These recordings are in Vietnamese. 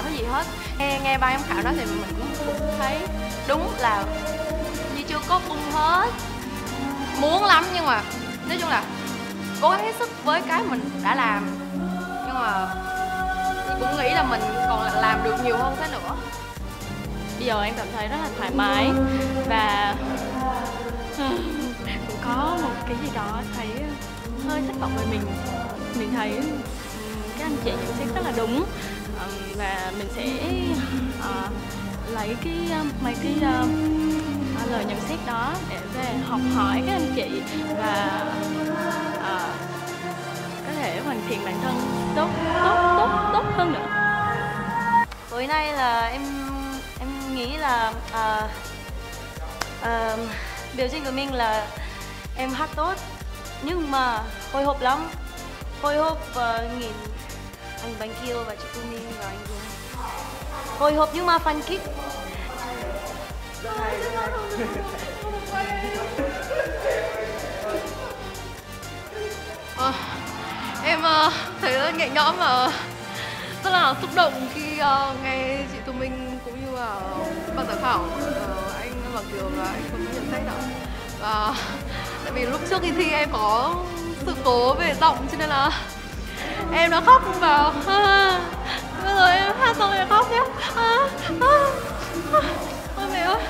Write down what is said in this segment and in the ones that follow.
cái gì hết. Nghe ban giám khảo nói thì mình cũng thấy đúng là như chưa có bung hết, muốn lắm, nhưng mà nói chung là cố gắng hết sức với cái mình đã làm, nhưng mà cũng nghĩ là mình còn làm được nhiều hơn thế nữa. Bây giờ em cảm thấy rất là thoải mái và cũng có một cái gì đó thấy hơi thất vọng về mình. Mình thấy các anh chị nhận xét rất là đúng, và mình sẽ lấy mấy cái lời nhận xét đó để về học hỏi các anh chị và có thể hoàn thiện bản thân tốt hơn nữa. Tối nay là em nghĩ là biểu diễn của mình là em hát tốt, nhưng mà hồi hộp lắm, hồi hộp nhìn anh Bánh Kiêu và chị Tu Minh và anh Dũng. Hồi hộp nhưng mà fan kích. Em thấy rất nhẹ nhõm và rất là xúc động khi nghe chị Tu Minh cũng như là ban giám khảo anh Bằng Kiều và anh không có nhận xét đâu. Và tại vì lúc trước khi thi em có sự cố về giọng cho nên là em đã khóc vào. Bây giờ em hát xong em khóc nhé. Ôi mẹ ơi.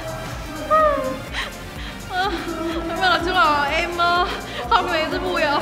Nhưng mà nói chung là em khóc vì em rất vui ạ.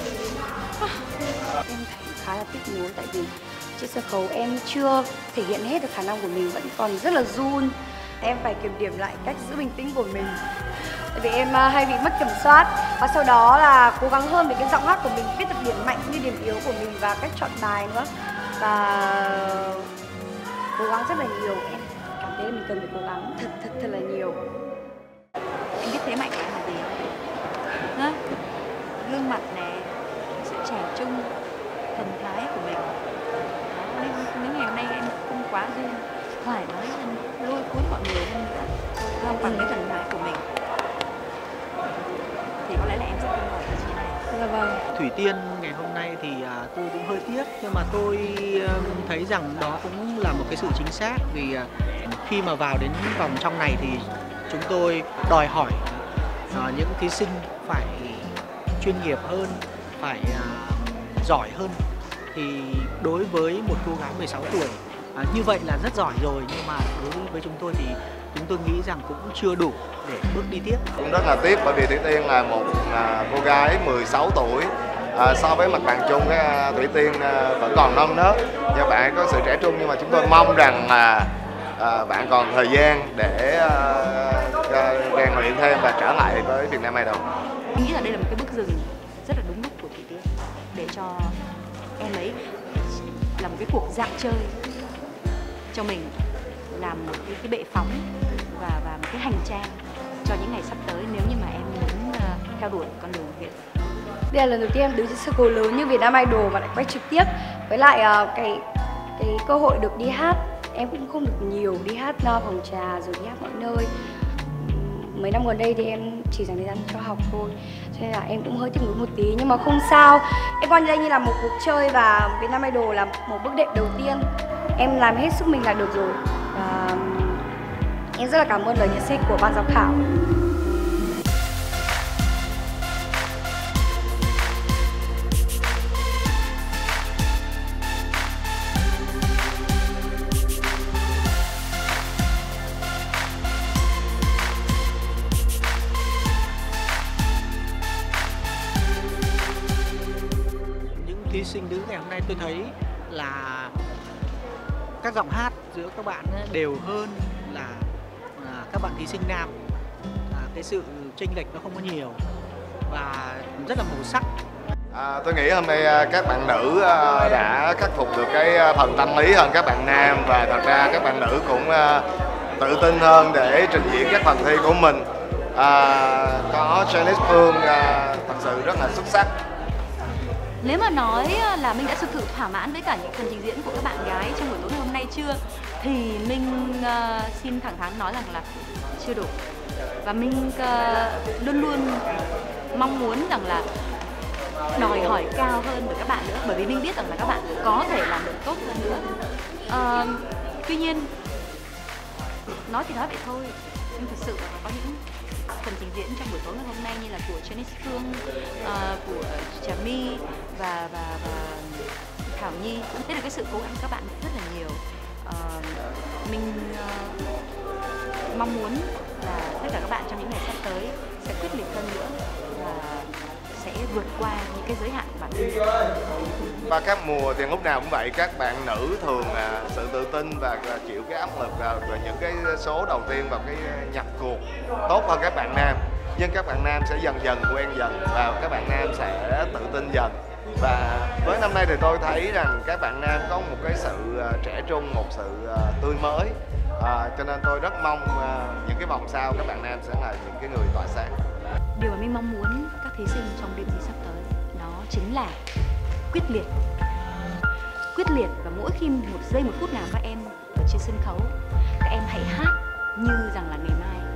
Em thấy khá là tiếc nuối tại vì trên sân khấu em chưa thể hiện hết được khả năng của mình, vẫn còn rất là run. Em phải kiểm điểm lại cách giữ bình tĩnh của mình. Tại vì em hay bị mất kiểm soát, và sau đó là cố gắng hơn về cái giọng hát của mình, biết được điểm mạnh như điểm yếu của mình và cách chọn bài nữa. Và cố gắng rất là nhiều, em cảm thấy là mình cần phải cố gắng thật là nhiều. Em biết thế mạnh của em là gì? Hả? Gương mặt này, sự trẻ trung, thần thái của mình. Đó, nên nếu ngày hôm nay em không quá duyên, thoải mái hơn, lôi cuốn mọi người hơn nữa, không bằng cái thần thái của mình, thì có lẽ là em sẽ không vào vị trí này. Dạ vâng. Thủy Tiên ngày hôm nay thì tôi cũng hơi tiếc, nhưng mà tôi thấy rằng đó cũng là một cái sự chính xác, vì khi mà vào đến vòng trong này thì chúng tôi đòi hỏi những thí sinh phải chuyên nghiệp hơn, phải giỏi hơn. Thì đối với một cô gái 16 tuổi như vậy là rất giỏi rồi, nhưng mà đối với chúng tôi thì chúng tôi nghĩ rằng cũng chưa đủ để bước đi tiếp. Cũng rất là tiếc bởi vì Thủy Tiên là một cô gái 16 tuổi. So với mặt bằng chung, Thủy Tiên vẫn còn non nớt, và bạn có sự trẻ trung, nhưng mà chúng tôi mong rằng là bạn còn thời gian để rèn luyện thêm và trở lại với Việt Nam Idol. Em nghĩ là đây là một cái bước dừng rất là đúng lúc của Thủy Tiên, để cho em ấy là một cái cuộc dạo chơi cho mình, làm một cái bệ phóng và một cái hành trang cho những ngày sắp tới, nếu như mà em muốn theo đuổi con đường Việt. Đây là lần đầu tiên em đứng trên sân khấu lớn như Việt Nam Idol mà lại quay trực tiếp, với lại cái cơ hội được đi hát em cũng không được nhiều, đi hát phòng trà rồi đi hát mọi nơi. Mấy năm gần đây thì em chỉ dành thời gian cho học thôi, cho nên là em cũng hơi tiếc nuối một tí, nhưng mà không sao. Em coi đây như là một cuộc chơi và Việt Nam Idol là một bước đệm đầu tiên. Em làm hết sức mình là được rồi, và em rất là cảm ơn lời nhận xét của ban giám khảo. Thí sinh nữ ngày hôm nay tôi thấy là các giọng hát giữa các bạn đều hơn là các bạn thí sinh nam. Cái sự chênh lệch nó không có nhiều và rất là màu sắc. Tôi nghĩ hôm nay các bạn nữ đã khắc phục được cái phần tâm lý hơn các bạn nam, và thật ra các bạn nữ cũng tự tin hơn để trình diễn các phần thi của mình. Có Janice Phương thật sự rất là xuất sắc. Nếu mà nói là Minh đã thực sự thỏa mãn với cả những phần trình diễn của các bạn gái trong buổi tối ngày hôm nay chưa, thì Minh xin thẳng thắn nói rằng là chưa đủ. Và Minh luôn luôn mong muốn rằng là đòi hỏi cao hơn từ các bạn nữa, bởi vì Minh biết rằng là các bạn có thể làm được tốt hơn nữa. Tuy nhiên nói thì nói vậy thôi, nhưng thật sự là có những phần trình diễn trong buổi tối ngày hôm nay như là của Janice Phương, của Trà My và Thảo Nhi, đây là cái sự cố gắng của các bạn rất là nhiều. Mình mong muốn là tất cả các bạn trong những ngày sắp tới sẽ quyết liệt hơn nữa và sẽ vượt qua những cái giới hạn của bản thân. Và các mùa thì lúc nào cũng vậy, các bạn nữ thường sự tự tin và chịu cái áp lực và những cái số đầu tiên vào cái nhập cuộc tốt hơn các bạn nam, nhưng các bạn nam sẽ dần dần quen dần và các bạn nam sẽ tự tin dần. Và với năm nay thì tôi thấy rằng các bạn nam có một cái sự trẻ trung, một sự tươi mới, cho nên tôi rất mong những cái vòng sau các bạn nam sẽ là những cái người tỏa sáng. Điều mà mình mong muốn các thí sinh trong đêm thi sắp tới đó chính là quyết liệt, và mỗi khi một giây một phút nào các em ở trên sân khấu, các em hãy hát như rằng là ngày mai